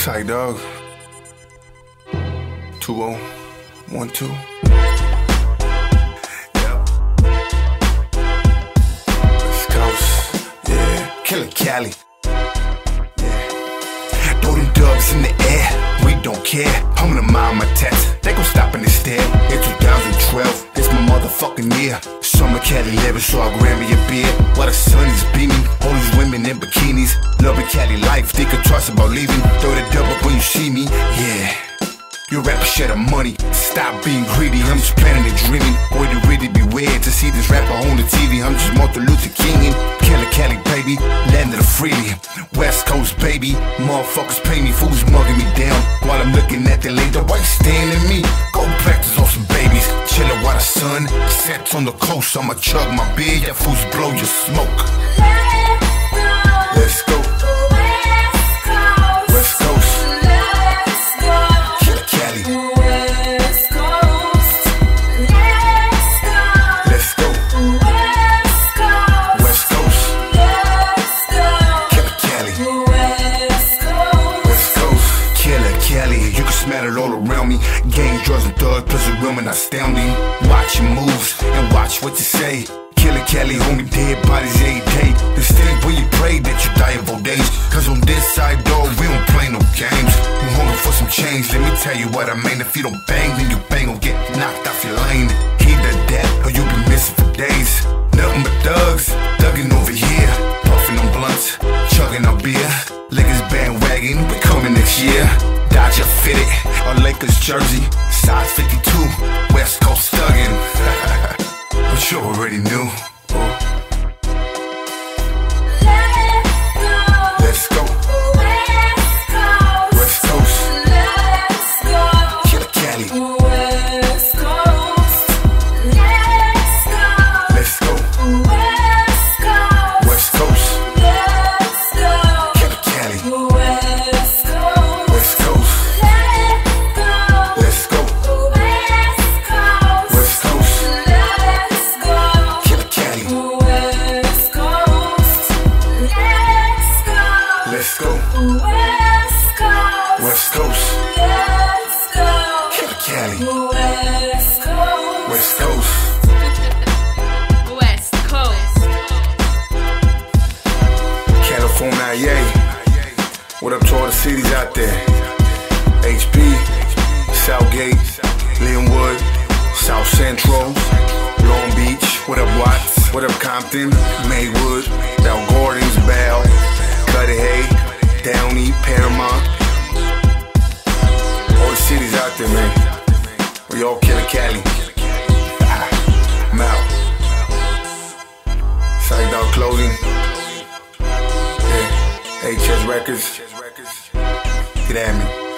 Psych dog. 2012. Yep. West Coast. Yeah. Killer Cali. Yeah. Throw them dubs in the air. We don't care. I'm gonna mind my tats. They gon' stop and stare. In 2012, it's my motherfucking year. Summer Cali living, so I grab me a beer while the sun is beaming. All these women in bikinis, loving Cali life. They could trust about leaving. Throw the dub up when you see me. Yeah. You rapper share the money, stop being greedy. I'm just planning and dreaming. Boy, it really be weird to see this rapper on the TV. I'm just Martin Luther King, Killer Cali, baby, land of the free. West Coast, baby, motherfuckers pay me, fools mugging me down while I'm looking at the lady. Why you staring at me? Go practice on some babies, chillin' while the sun sets on the coast. I'ma chug my beer, yeah, fools blow your smoke. Let's go. West Coast. Smell it all around me. Gangs, drugs, and thugs, plus the women astounding. Watch your moves and watch what you say. Killer Cali, homie, dead bodies every day. The state where you pray that you die of old age. Cause on this side, dog, we don't play no games. We hungry for some change, let me tell you what I mean. If you don't bang, then you bang or get knocked off your lane. Either that or you be missing for days. Nothing but thugs, thugging over here. Puffing on blunts, chugging our beer. Lakers bandwagon, we coming next year. Dodger fitted, a Lakers jersey, size 52, West Coast thuggin'. But you already knew. Let's go. West Coast. Killer Cali. Let's go. West Coast. Killer Cali. Let's go. West Coast. Killer Cali. West Coast. West Coast. California, yeah. What up to all the cities out there? HB, Southgate, Linwood, South Central, Long Beach. What up, Watts? What up, Compton, Maywood, Bell Gardens, Bell, Cudahy, Downey, Paramount. All the cities out there, man. We all Killer Cali. I'm out. Psych Dog Clothing. Yeah. HS Records. Get at me.